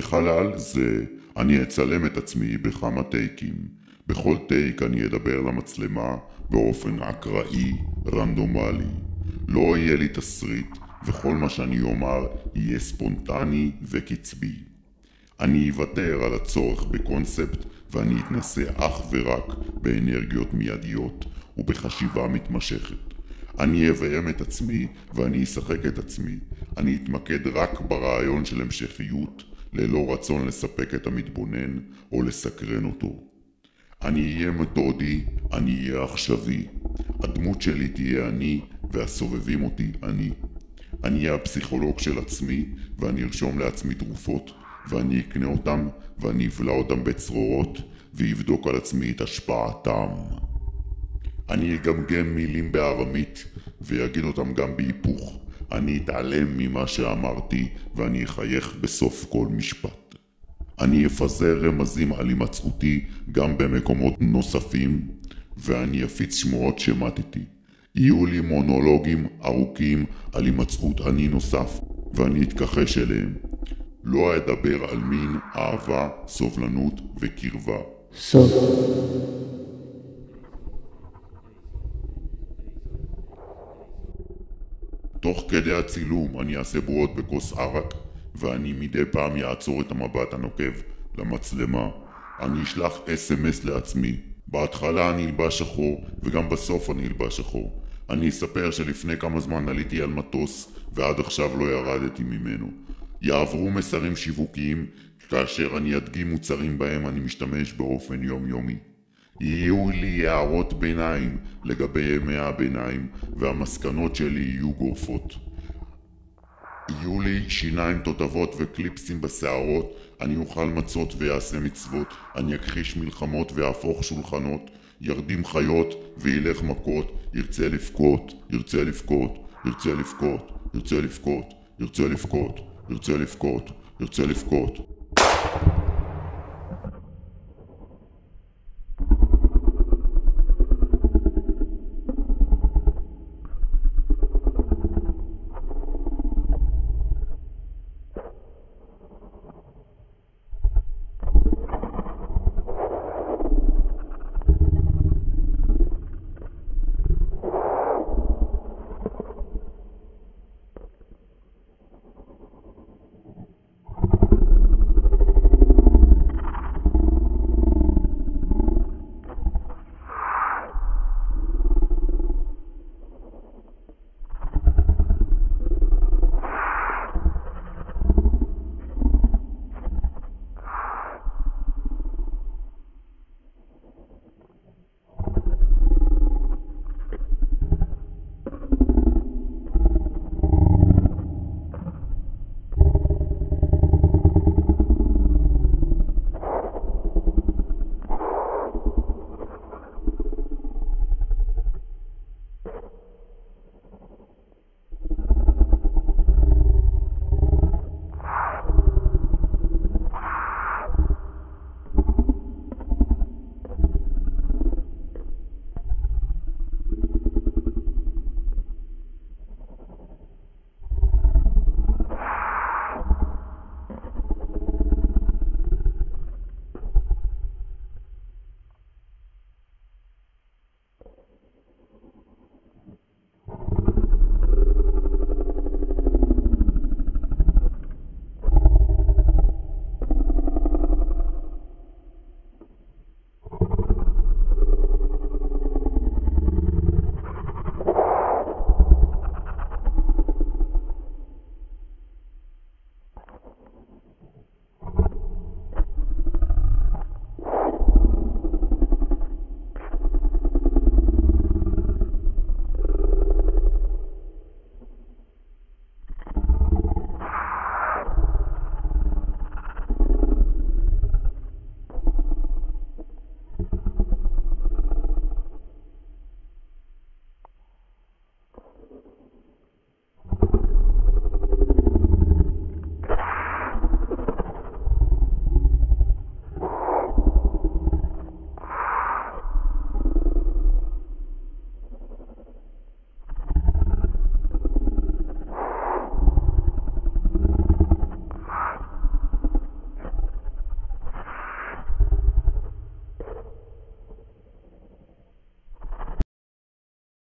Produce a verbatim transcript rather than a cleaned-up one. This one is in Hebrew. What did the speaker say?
בחלל זה אני אצלם את עצמי בכמה טייקים. בכל טייק אני אדבר למצלמה באופן אקראי, רנדומלי. לא יהיה לי תסריט, וכל מה שאני אומר יהיה ספונטני וקצבי. אני אוותר על הצורך בקונספט ואני אתנסה אך ורק באנרגיות מיידיות ובחשיבה מתמשכת. אני אביים את עצמי ואני אשחק את עצמי. אני אתמקד רק ברעיון של המשכיות, ללא רצון לספק את המתבונן או לסקרן אותו. אני אהיה מתודי, אני אהיה עכשווי. הדמות שלי תהיה אני והסובבים אותי אני. אני אהיה הפסיכולוג של עצמי ואני ארשום לעצמי תרופות ואני אקנה אותם ואני אבלע אותם בצרורות ויבדוק על עצמי את השפעתם. אני אגמגם מילים בארמית ויגיד אותם גם בהיפוך. אני אתעלם ממה שאמרתי ואני אחייך בסוף כל משפט. אני אפזר רמזים על הימצאותי גם במקומות נוספים ואני אפיץ שמועות שמעתיתי. יהיו לי מונולוגים ארוכים על הימצאות אני נוסף ואני אתכחש אליהם. לא אדבר על מין, אהבה, סובלנות וקרבה. סוף. תוך כדי הצילום אני אעשה בועות בכוס ערק ואני מדי פעם יעצור את המבט הנוקב למצלמה. אני אשלח אס אם אס לעצמי. בהתחלה אני אלבש שחור וגם בסוף אני אלבש שחור. אני אספר שלפני כמה זמן עליתי על מטוס ועד עכשיו לא ירדתי ממנו. יעברו מסרים שיווקיים כאשר אני אדגים מוצרים בהם אני משתמש באופן יומיומי. יהיו לי הערות ביניים לגבי ימי הביניים והמסקנות שלי יהיו גורפות. יהיו לי שיניים תותבות וקליפסים בשערות. אני אוכל מצות ויעשה מצוות. אני אכחיש מלחמות והפוך שולחנות. ירדים חיות וילך מכות. ירצה לפקות, ירצה לפקות, ירצה לפקות, ירצה לפקות, ירצה לפקות, ירצה לפקות, ירצה לפקות.